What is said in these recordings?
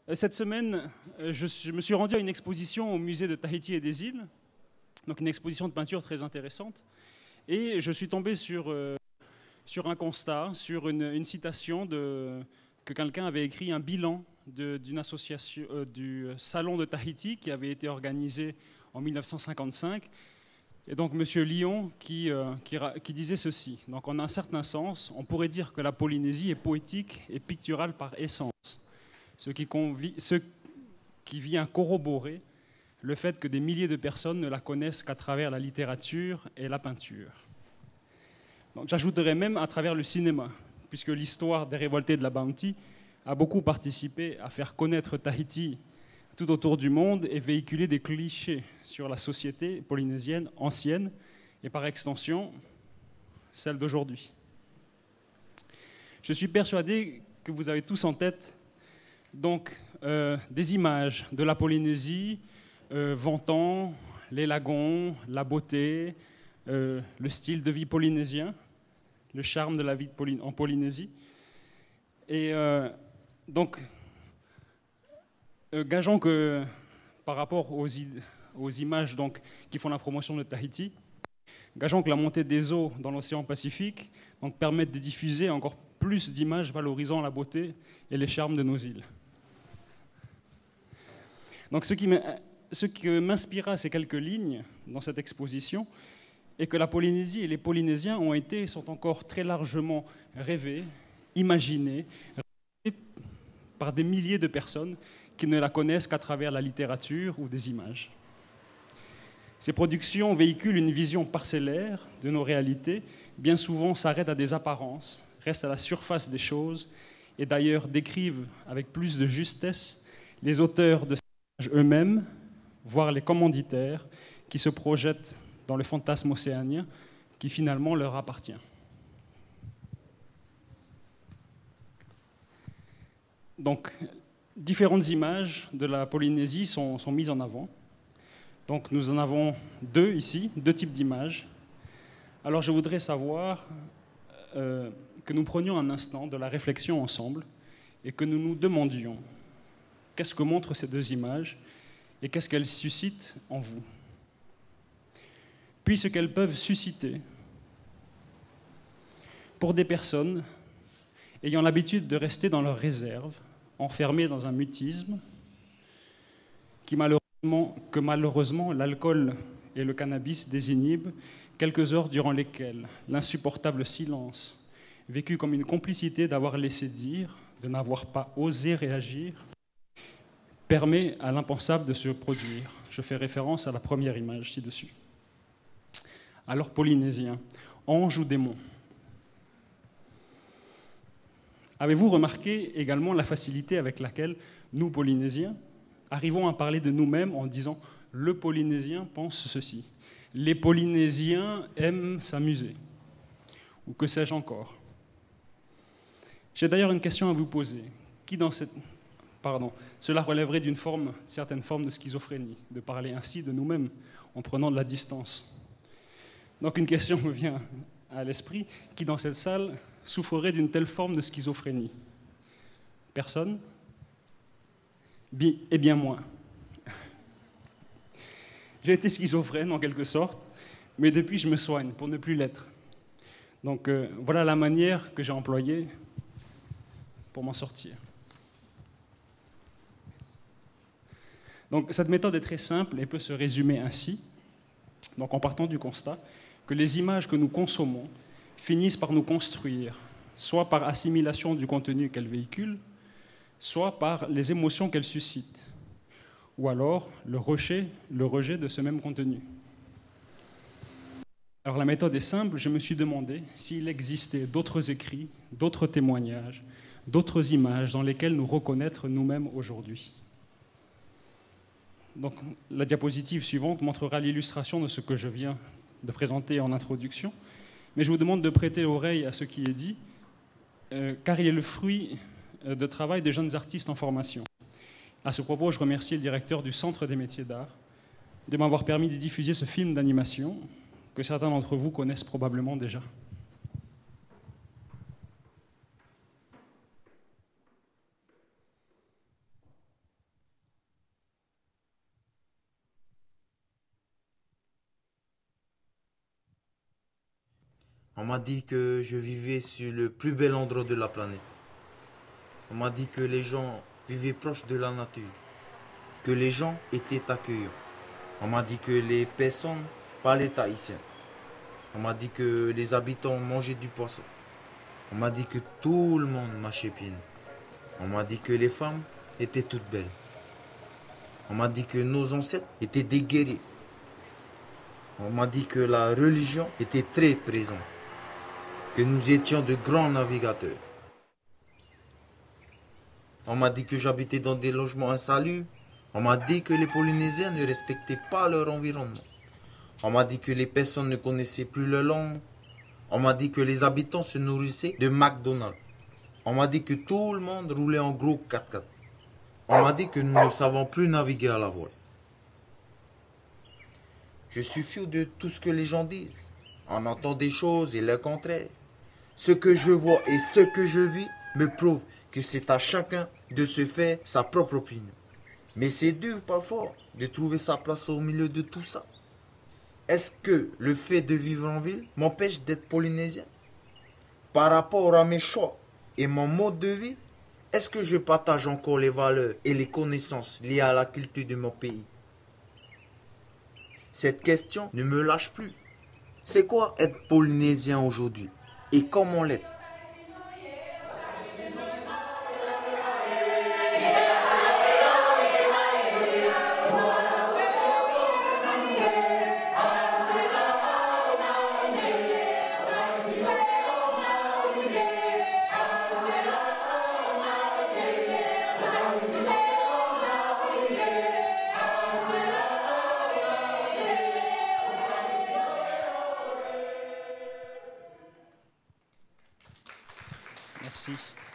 Cette semaine, je me suis rendu à une exposition au musée de Tahiti et des îles, donc une exposition de peinture très intéressante, et je suis tombé sur un constat, sur une citation que quelqu'un avait écrit, un bilan d'une association du Salon de Tahiti qui avait été organisé en 1955. Et donc M. Lyon qui disait ceci. Donc en un certain sens, on pourrait dire que la Polynésie est poétique et picturale par essence, ce qui vient corroborer le fait que des milliers de personnes ne la connaissent qu'à travers la littérature et la peinture. J'ajouterais même à travers le cinéma, puisque l'histoire des révoltés de la Bounty a beaucoup participé à faire connaître Tahiti tout autour du monde et véhiculer des clichés sur la société polynésienne ancienne et par extension celle d'aujourd'hui. Je suis persuadé que vous avez tous en tête donc des images de la Polynésie vantant les lagons, la beauté, le style de vie polynésien, le charme de la vie en Polynésie. Et donc, gageons que par rapport aux images donc, qui font la promotion de Tahiti, gageons que la montée des eaux dans l'océan Pacifique donc, permet de diffuser encore plus d'images valorisant la beauté et les charmes de nos îles. Donc, ce qui m'inspira ces quelques lignes dans cette exposition est que la Polynésie et les Polynésiens ont été et sont encore très largement rêvés, imaginés par des milliers de personnes qui ne la connaissent qu'à travers la littérature ou des images. Ces productions véhiculent une vision parcellaire de nos réalités, bien souvent s'arrêtent à des apparences, restent à la surface des choses et d'ailleurs décrivent avec plus de justesse les auteurs de ces images eux-mêmes, voire les commanditaires qui se projettent dans le fantasme océanien qui finalement leur appartient. Donc, différentes images de la Polynésie sont mises en avant. Donc, nous en avons deux ici, deux types d'images. Alors, je voudrais savoir que nous prenions un instant de la réflexion ensemble et que nous nous demandions qu'est-ce que montrent ces deux images et qu'est-ce qu'elles suscitent en vous. Puis ce qu'elles peuvent susciter pour des personnes ayant l'habitude de rester dans leurs réserves, enfermées dans un mutisme, que malheureusement l'alcool et le cannabis désinhibent, quelques heures durant lesquelles l'insupportable silence, vécu comme une complicité d'avoir laissé dire, de n'avoir pas osé réagir, permet à l'impensable de se produire. Je fais référence à la première image ci-dessus. Alors, Polynésiens, anges ou démons? Avez-vous remarqué également la facilité avec laquelle nous, Polynésiens, arrivons à parler de nous-mêmes en disant « le Polynésien pense ceci »,« les Polynésiens aiment s'amuser » ou que sais-je encore. J'ai d'ailleurs une question à vous poser. Cela relèverait d'une certaine forme de schizophrénie, de parler ainsi de nous-mêmes en prenant de la distance. Donc une question me vient à l'esprit. Qui dans cette salle souffrerait d'une telle forme de schizophrénie? Personne? Eh bien moi. J'ai été schizophrène en quelque sorte, mais depuis je me soigne pour ne plus l'être. Donc voilà la manière que j'ai employée pour m'en sortir. Donc cette méthode est très simple et peut se résumer ainsi. Donc en partant du constat que les images que nous consommons finissent par nous construire, soit par assimilation du contenu qu'elles véhiculent, soit par les émotions qu'elles suscitent, ou alors le rejet de ce même contenu. Alors la méthode est simple, je me suis demandé s'il existait d'autres écrits, d'autres témoignages, d'autres images dans lesquelles nous reconnaître nous-mêmes aujourd'hui. Donc la diapositive suivante montrera l'illustration de ce que je viens de présenter en introduction, mais je vous demande de prêter l'oreille à ce qui est dit, car il est le fruit de travail de jeunes artistes en formation. À ce propos, je remercie le directeur du Centre des métiers d'art de m'avoir permis de diffuser ce film d'animation que certains d'entre vous connaissent probablement déjà. On m'a dit que je vivais sur le plus bel endroit de la planète. On m'a dit que les gens vivaient proches de la nature, que les gens étaient accueillants. On m'a dit que les personnes parlaient tahitien. On m'a dit que les habitants mangeaient du poisson. On m'a dit que tout le monde marchait pieds nus. On m'a dit que les femmes étaient toutes belles. On m'a dit que nos ancêtres étaient des guerriers. On m'a dit que la religion était très présente, que nous étions de grands navigateurs. On m'a dit que j'habitais dans des logements insalubres. On m'a dit que les Polynésiens ne respectaient pas leur environnement. On m'a dit que les personnes ne connaissaient plus leur langue. On m'a dit que les habitants se nourrissaient de McDonald's. On m'a dit que tout le monde roulait en gros 4x4. On m'a dit que nous ne savons plus naviguer à la voile. Je suis fou de tout ce que les gens disent. On entend des choses et le contraire. Ce que je vois et ce que je vis me prouve que c'est à chacun de se faire sa propre opinion. Mais c'est dur parfois de trouver sa place au milieu de tout ça. Est-ce que le fait de vivre en ville m'empêche d'être polynésien? Par rapport à mes choix et mon mode de vie, est-ce que je partage encore les valeurs et les connaissances liées à la culture de mon pays? Cette question ne me lâche plus. C'est quoi être polynésien aujourd'hui? Et comment l'être? Merci.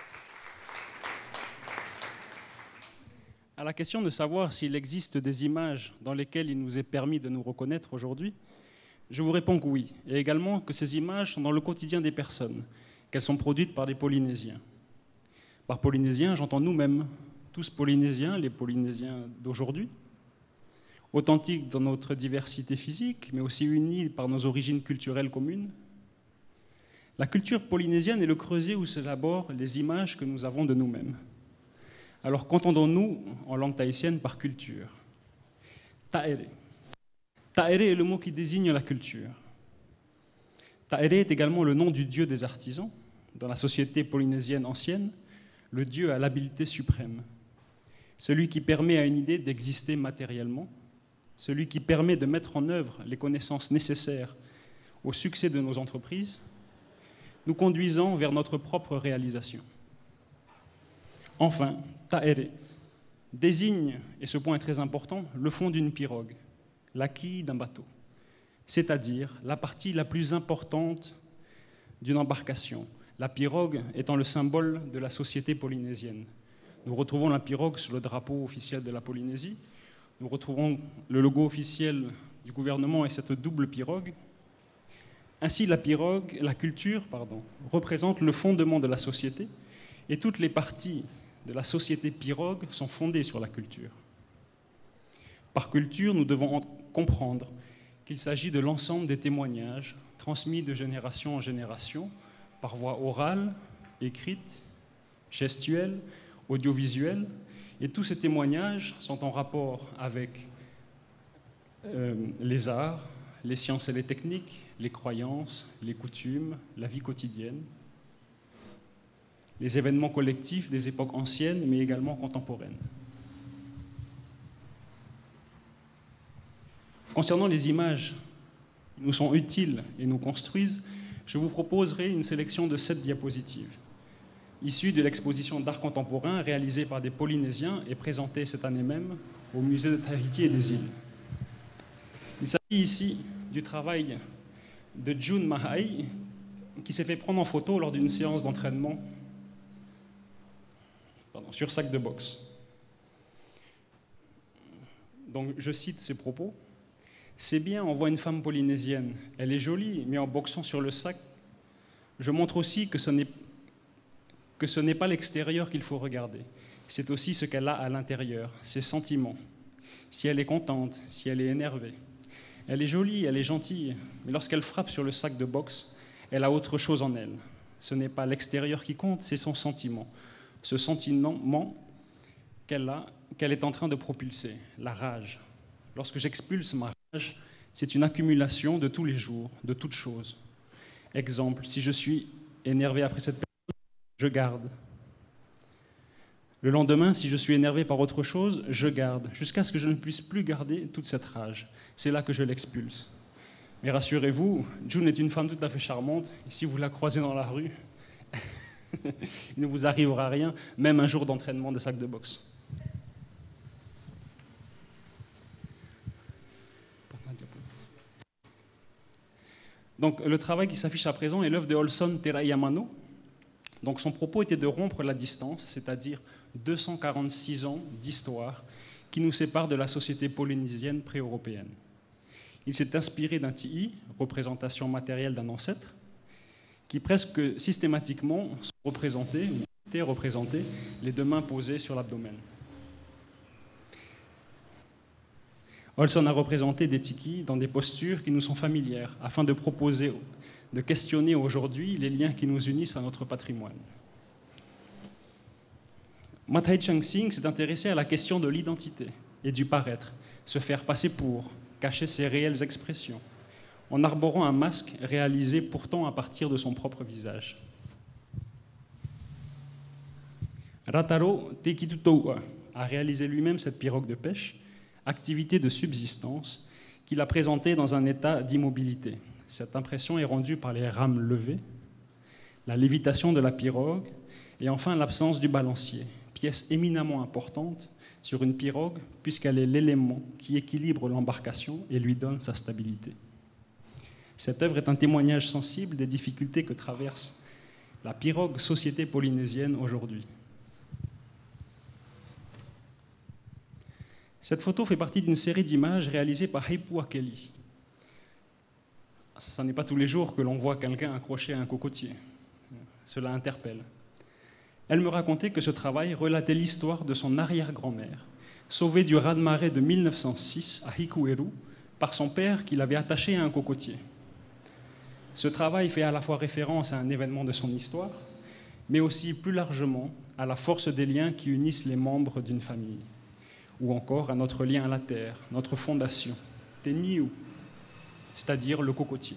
À la question de savoir s'il existe des images dans lesquelles il nous est permis de nous reconnaître aujourd'hui, je vous réponds que oui, et également que ces images sont dans le quotidien des personnes, qu'elles sont produites par des Polynésiens. Par Polynésiens, j'entends nous-mêmes, tous Polynésiens, les Polynésiens d'aujourd'hui, authentiques dans notre diversité physique, mais aussi unis par nos origines culturelles communes. La culture polynésienne est le creuset où s'élaborent les images que nous avons de nous-mêmes. Alors qu'entendons-nous en langue tahitienne par culture? Taere. Taere est le mot qui désigne la culture. Taere est également le nom du dieu des artisans. Dans la société polynésienne ancienne, le dieu a l'habileté suprême. Celui qui permet à une idée d'exister matériellement, celui qui permet de mettre en œuvre les connaissances nécessaires au succès de nos entreprises, nous conduisant vers notre propre réalisation. Enfin, Taere désigne, et ce point est très important, le fond d'une pirogue, la quille d'un bateau, c'est-à-dire la partie la plus importante d'une embarcation, la pirogue étant le symbole de la société polynésienne. Nous retrouvons la pirogue sur le drapeau officiel de la Polynésie, nous retrouvons le logo officiel du gouvernement et cette double pirogue. Ainsi, la culture, représente le fondement de la société et toutes les parties de la société pirogue sont fondées sur la culture. Par culture, nous devons comprendre qu'il s'agit de l'ensemble des témoignages transmis de génération en génération par voie orale, écrite, gestuelle, audiovisuelle, et tous ces témoignages sont en rapport avec les arts, les sciences et les techniques, les croyances, les coutumes, la vie quotidienne, les événements collectifs des époques anciennes, mais également contemporaines. Concernant les images qui nous sont utiles et nous construisent, je vous proposerai une sélection de 7 diapositives, issues de l'exposition d'art contemporain réalisée par des Polynésiens et présentée cette année même au musée de Tahiti et des îles. Il s'agit ici du travail de June Mahai, qui s'est fait prendre en photo lors d'une séance d'entraînement sur sac de boxe. Donc, je cite ses propos. « C'est bien, on voit une femme polynésienne. Elle est jolie, mais en boxant sur le sac, je montre aussi que ce n'est pas l'extérieur qu'il faut regarder. C'est aussi ce qu'elle a à l'intérieur, ses sentiments. Si elle est contente, si elle est énervée. Elle est jolie, elle est gentille, mais lorsqu'elle frappe sur le sac de boxe, Elle a autre chose en elle. Ce n'est pas l'extérieur qui compte, c'est son sentiment. Ce sentiment qu'elle est en train de propulser, la rage. Lorsque j'expulse ma rage, c'est une accumulation de tous les jours, de toutes choses. Exemple, si je suis énervé après cette personne, je garde. Le lendemain, si je suis énervé par autre chose, je garde, jusqu'à ce que je ne puisse plus garder toute cette rage. C'est là que je l'expulse. Mais rassurez-vous, June est une femme tout à fait charmante, et si vous la croisez dans la rue, il ne vous arrivera rien, même un jour d'entraînement de sac de boxe. Donc, le travail qui s'affiche à présent est l'œuvre de Olson Terayamano. Donc, son propos était de rompre la distance, c'est-à-dire 246 ans d'histoire qui nous séparent de la société polynésienne pré-européenne. Il s'est inspiré d'un ti'i, représentation matérielle d'un ancêtre, qui presque systématiquement sont représentés, ou étaient représentés, les deux mains posées sur l'abdomen. Olson a représenté des tikis dans des postures qui nous sont familières, afin de proposer, de questionner aujourd'hui les liens qui nous unissent à notre patrimoine. Mathai Chang Sing s'est intéressé à la question de l'identité et du paraître, se faire passer pour, cacher ses réelles expressions, en arborant un masque réalisé pourtant à partir de son propre visage. Rataro Tekitutoua a réalisé lui-même cette pirogue de pêche, activité de subsistance, qu'il a présentée dans un état d'immobilité. Cette impression est rendue par les rames levées, la lévitation de la pirogue et enfin l'absence du balancier, pièce éminemment importante sur une pirogue puisqu'elle est l'élément qui équilibre l'embarcation et lui donne sa stabilité. Cette œuvre est un témoignage sensible des difficultés que traverse la pirogue société polynésienne aujourd'hui. Cette photo fait partie d'une série d'images réalisées par Heipua Kelly. Ce n'est pas tous les jours que l'on voit quelqu'un accroché à un cocotier. Cela interpelle. Elle me racontait que ce travail relatait l'histoire de son arrière-grand-mère, sauvée du raz-de-marée de 1906 à Hikueru par son père qui l'avait attachée à un cocotier. Ce travail fait à la fois référence à un événement de son histoire, mais aussi plus largement à la force des liens qui unissent les membres d'une famille, ou encore à notre lien à la terre, notre fondation, Teniu, c'est-à-dire le cocotier.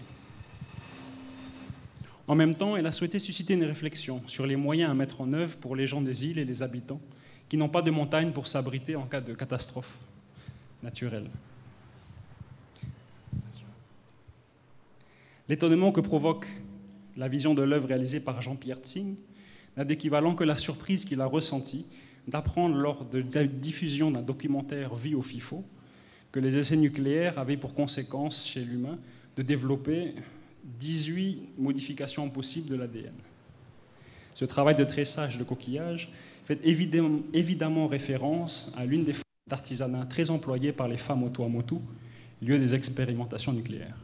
En même temps, elle a souhaité susciter une réflexion sur les moyens à mettre en œuvre pour les gens des îles et les habitants qui n'ont pas de montagne pour s'abriter en cas de catastrophe naturelle. L'étonnement que provoque la vision de l'œuvre réalisée par Jean-Pierre Tsing n'a d'équivalent que la surprise qu'il a ressentie d'apprendre lors de la diffusion d'un documentaire Vie au FIFO que les essais nucléaires avaient pour conséquence chez l'humain de développer 18 modifications possibles de l'ADN. Ce travail de tressage de coquillages fait évidemment référence à l'une des formes d'artisanat très employées par les femmes au Tuamotu, lieu des expérimentations nucléaires.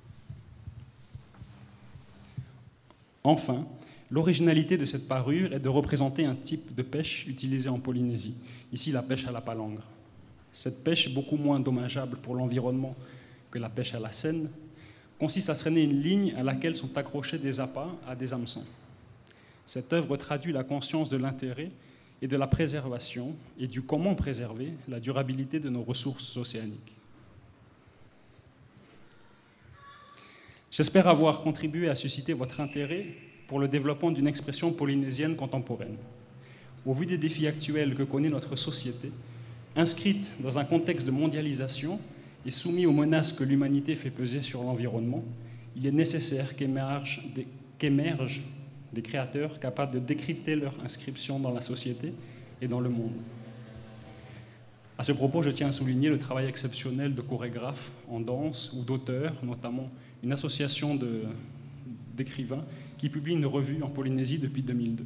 Enfin, l'originalité de cette parure est de représenter un type de pêche utilisé en Polynésie, ici la pêche à la palangre. Cette pêche, beaucoup moins dommageable pour l'environnement que la pêche à la seine, consiste à traîner une ligne à laquelle sont accrochés des appâts à des hameçons. Cette œuvre traduit la conscience de l'intérêt et de la préservation et du comment préserver la durabilité de nos ressources océaniques. J'espère avoir contribué à susciter votre intérêt pour le développement d'une expression polynésienne contemporaine. Au vu des défis actuels que connaît notre société, inscrite dans un contexte de mondialisation et soumise aux menaces que l'humanité fait peser sur l'environnement, il est nécessaire qu'émergent des créateurs capables de décrypter leur inscription dans la société et dans le monde. À ce propos, je tiens à souligner le travail exceptionnel de chorégraphes en danse ou d'auteurs, notamment une association d'écrivains qui publie une revue en Polynésie depuis 2002.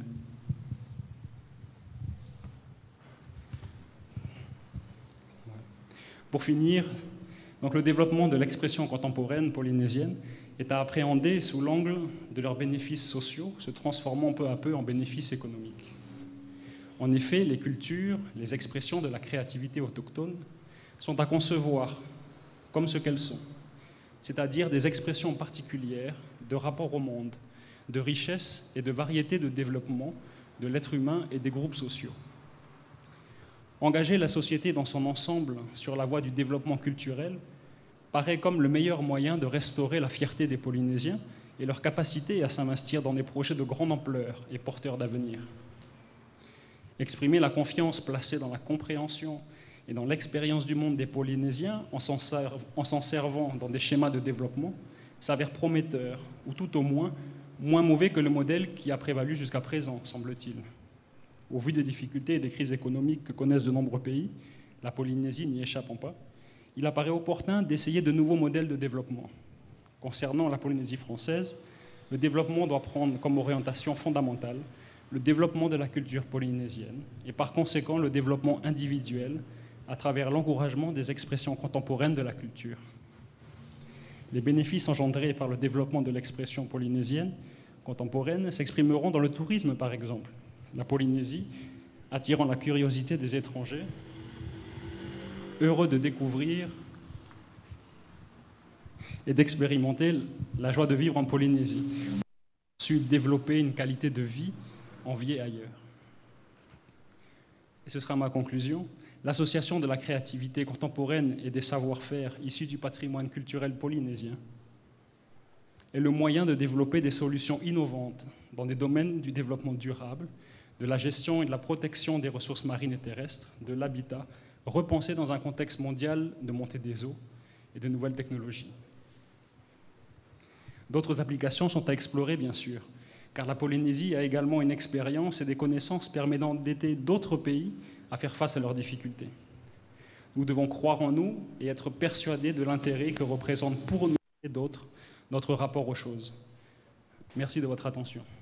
Pour finir, donc le développement de l'expression contemporaine polynésienne est à appréhender sous l'angle de leurs bénéfices sociaux, se transformant peu à peu en bénéfices économiques. En effet, les cultures, les expressions de la créativité autochtone sont à concevoir comme ce qu'elles sont, c'est-à-dire des expressions particulières de rapport au monde, de richesse et de variété de développement de l'être humain et des groupes sociaux. Engager la société dans son ensemble sur la voie du développement culturel paraît comme le meilleur moyen de restaurer la fierté des Polynésiens et leur capacité à s'investir dans des projets de grande ampleur et porteurs d'avenir. Exprimer la confiance placée dans la compréhension et dans l'expérience du monde des Polynésiens en s'en servant dans des schémas de développement s'avère prometteur, ou tout au moins moins mauvais que le modèle qui a prévalu jusqu'à présent, semble-t-il. Au vu des difficultés et des crises économiques que connaissent de nombreux pays, la Polynésie n'y échappant pas, il apparaît opportun d'essayer de nouveaux modèles de développement. Concernant la Polynésie française, le développement doit prendre comme orientation fondamentale le développement de la culture polynésienne et par conséquent le développement individuel à travers l'encouragement des expressions contemporaines de la culture. Les bénéfices engendrés par le développement de l'expression polynésienne contemporaine s'exprimeront dans le tourisme, par exemple. La Polynésie attirant la curiosité des étrangers, heureux de découvrir et d'expérimenter la joie de vivre en Polynésie, ensuite développer une qualité de vie enviée ailleurs. Et ce sera ma conclusion. L'association de la créativité contemporaine et des savoir-faire issus du patrimoine culturel polynésien est le moyen de développer des solutions innovantes dans des domaines du développement durable, de la gestion et de la protection des ressources marines et terrestres, de l'habitat, repensé dans un contexte mondial de montée des eaux et de nouvelles technologies. D'autres applications sont à explorer, bien sûr, car la Polynésie a également une expérience et des connaissances permettant d'aider d'autres pays à faire face à leurs difficultés. Nous devons croire en nous et être persuadés de l'intérêt que représente pour nous et d'autres notre rapport aux choses. Merci de votre attention.